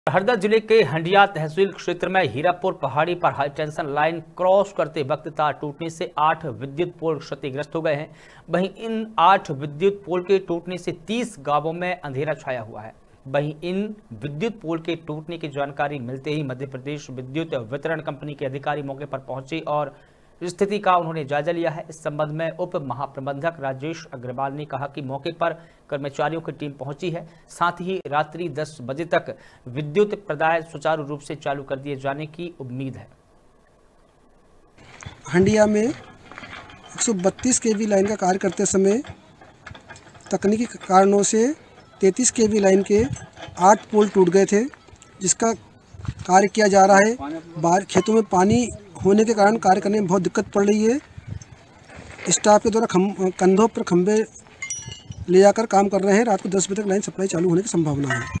हरदा जिले के हंडिया तहसील क्षेत्र में हीरापुर पहाड़ी पर हाई टेंशन लाइन क्रॉस करते वक्त तार टूटने से 8 विद्युत पोल क्षतिग्रस्त हो गए हैं। वहीं इन 8 विद्युत पोल के टूटने से 30 गांवों में अंधेरा छाया हुआ है। वहीं इन विद्युत पोल के टूटने की जानकारी मिलते ही मध्य प्रदेश विद्युत वितरण कंपनी के अधिकारी मौके पर पहुंचे और स्थिति का उन्होंने जायजा लिया है। इस संबंध में उप महाप्रबंधक राजेश अग्रवाल ने कहा कि मौके पर कर्मचारियों की टीम पहुंची है, साथ ही रात्रि 10 बजे तक विद्युत प्रदाय सुचारू रूप से चालू कर दिए जाने की उम्मीद है। हंडिया में 132 केवी लाइन का कार्य करते समय तकनीकी कारणों से 33 केवी लाइन के 8 पोल टूट गए थे, जिसका कार्य किया जा रहा है। बाहर खेतों में पानी होने के कारण कार्य करने में बहुत दिक्कत पड़ रही है। स्टाफ के द्वारा कंधों पर खंभे ले जाकर काम कर रहे हैं। रात को 10 बजे तक लाइन सप्लाई चालू होने की संभावना है।